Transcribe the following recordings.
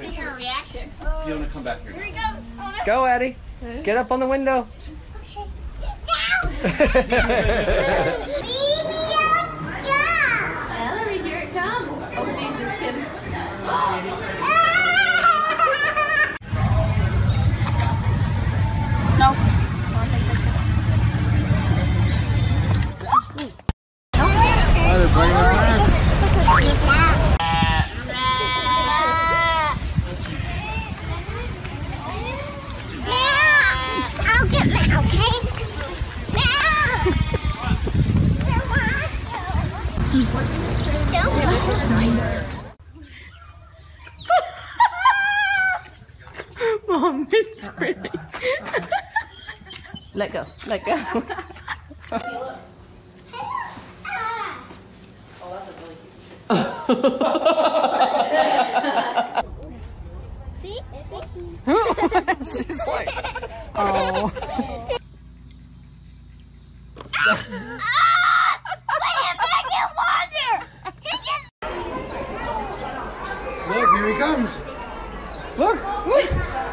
see her reaction. You want to come back here? Here he goes. Oh, no. Go, Eddie. Get up on the window. Ellery, here it comes. Oh, Jesus, Tim. No. Oh, they're bringing it back. I'll get that, okay? This is nice. Mom, it's pretty. Let go. Let go. See? She's like, oh. Look, here he comes. Look, look.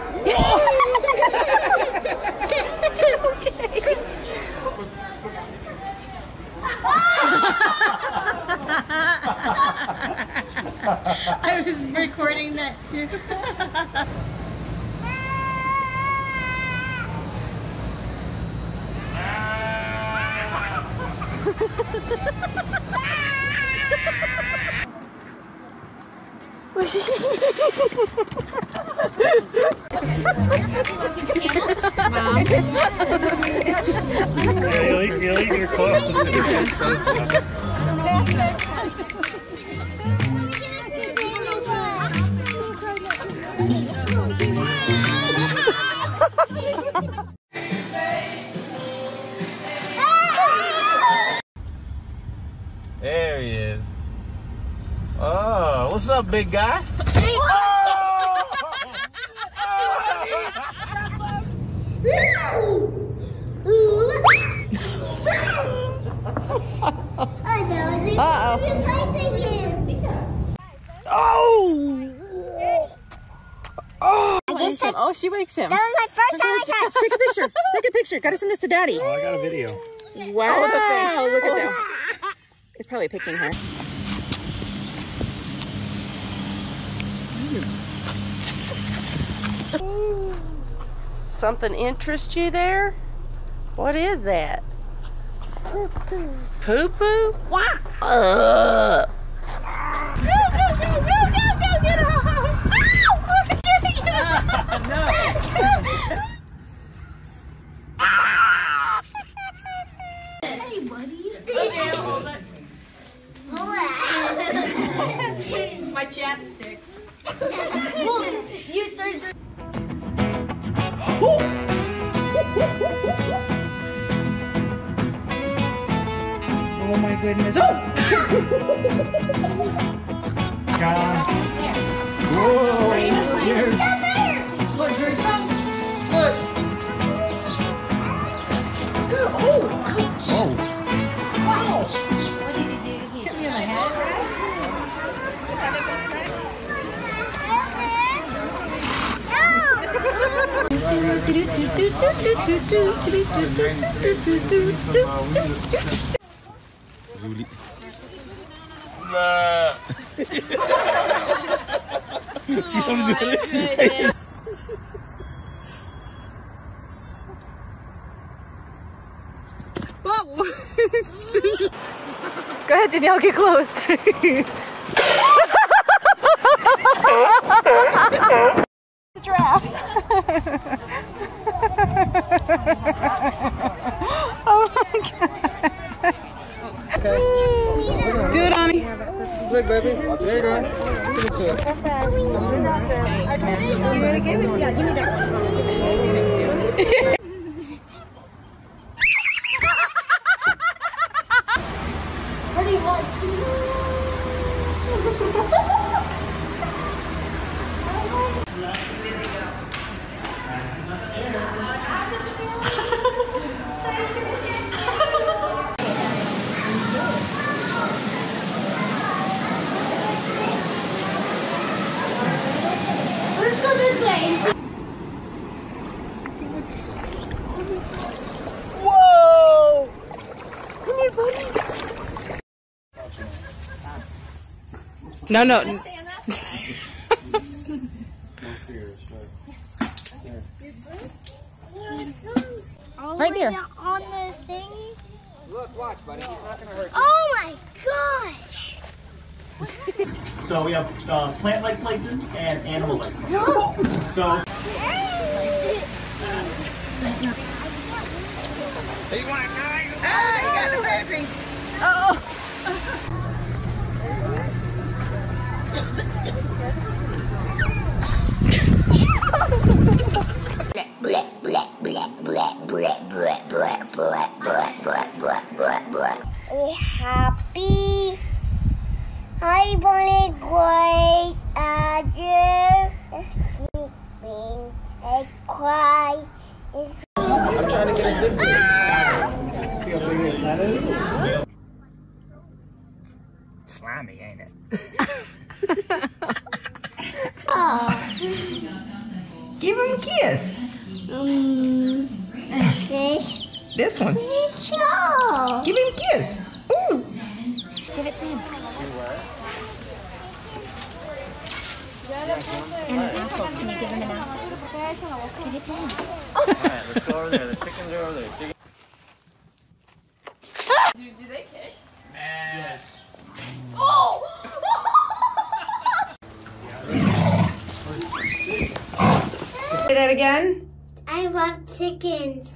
I was recording that too. You're close. There he is. Oh, what's up, big guy? Oh, she wakes him. That was my first time I touched. Take a picture. Take a picture. Gotta send this to Daddy. Oh, I got a video. Wow. Look at that. It's probably picking her. Something interests you there? What is that? Poo-poo. Poo-poo? Yeah. Hey, buddy. Okay, hold it. Hold My chapstick. Well, since you started doing... Oh my goodness. Oh! God. Whoa, he's scared. Look, here it comes. Look. Oh, ouch. Oh. Wow. What did he do? He Hit me in the head, Go ahead, Danielle, get close. The giraffe. Oh my God. Do it, Ani. Look, baby. There you go. Give it to her. You want to give it? Yeah, give me that. What do you want? Whoa! Come here, buddy. No, no. Right there. On the thing. Look, watch, buddy. He's not gonna hurt you. Oh my gosh! So we have plant-like plankton and animal-like plankton. So Hey, you want to die? Ah, you got the baby. Oh. We happy. I wanna go after sleeping. I cry. I'm trying to get a good video. slimy, ain't it? Give him a kiss. This one. Show. Give him a kiss. Ooh. Give it to him. And an apple. Can you give him an apple? Give it to him. Alright, let's go over there. The chickens are over there. Do they kick? Yes. Oh! Say that again. I love chickens.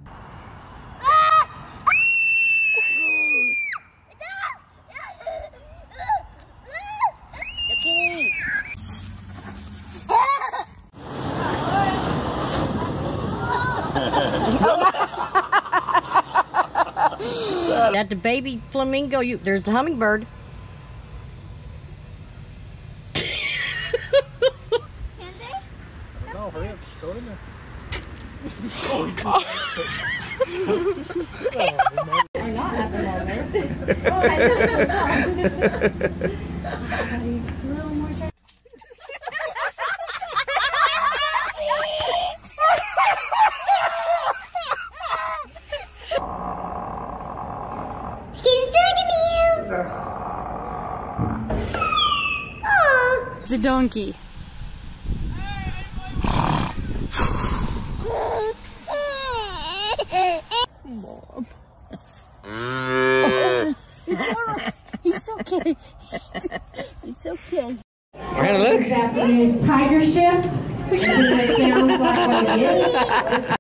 That's the baby flamingo. There's the hummingbird. No, hurry up. Just throw it in there. We're not at the moment. He's talking to you. Oh. It's a donkey. Mom. It's all right. He's okay. It's okay. We're gonna look. This afternoon's Tiger Shift. It sounds like what it is.